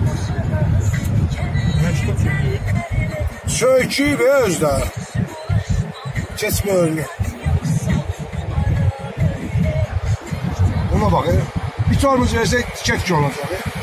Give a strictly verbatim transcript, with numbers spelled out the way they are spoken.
Söyküyüb özdə. Keçmə önünü. Ona bax, bir tormuz versək tikək ki olacaq.